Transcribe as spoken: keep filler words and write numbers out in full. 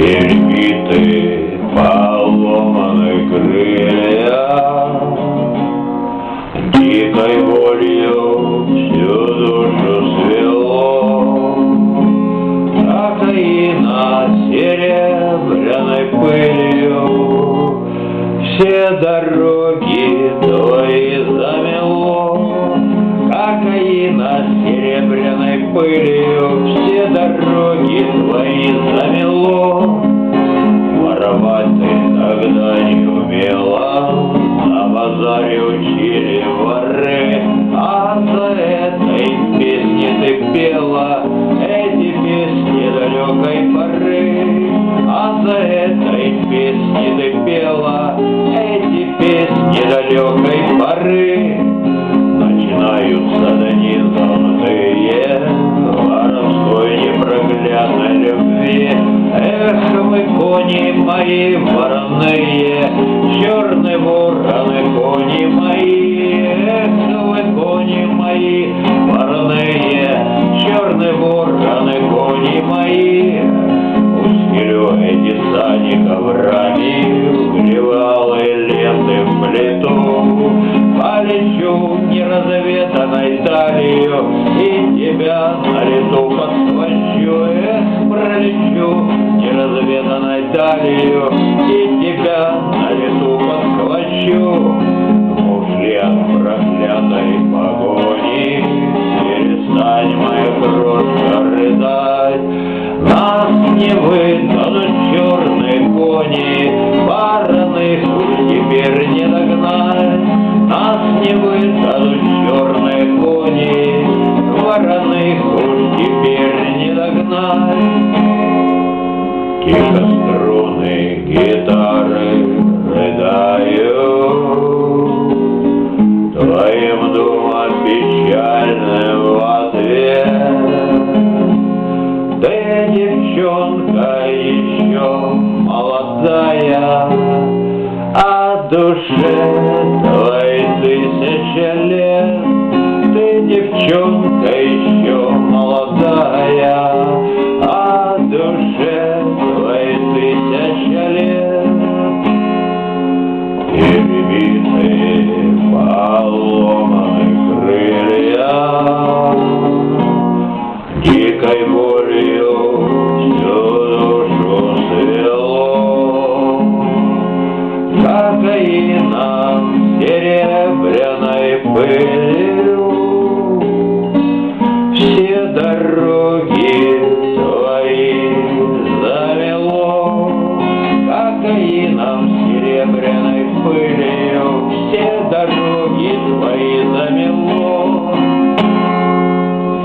перебиты, поломаны крылья, дикой болью всю душу свело, окаина серебряной пылью все дороги твои замело, окаина серебряной пылью все дороги твои замело. Воровать ты тогда не умела, на базаре учили воры, а за этой песни ты пела эти песни далекой поры, а за этой песни ты пела эти песни далекой поры. Начинаются дни золотые воровской непроглядной любви. Эх, вы, кони мои вороные, черные вороны, кони мои. Эх, вы, кони мои вороные, черные вороны, кони мои. Устелю сани коврами, угревалые ленты в плиту, полечу неразведанной далью и тебя на лету подхвачу. Эх, пролечу неразведанной далью и тебя на лету подхвачу. Ушли от проклятой погони, перестань, моя крошка, рыдать. Нас не выдадут черные кони, вороных уж теперь не догнать. Нас не выдадут черные кони, вороных уж теперь не догнать. Тихо струны гитары рыдают, твоим думам печальным в ответ. Да я девчонка еще молодая, а душе твоей тысяча лет. Ты девчонка еще молодая, а душе твоей тысяча лет. Перебитые, поломаны крылья, дикой болью всю душу свело, окаином серебряной пылью все дороги твои замело, окаином серебряной пылью все дороги твои замело.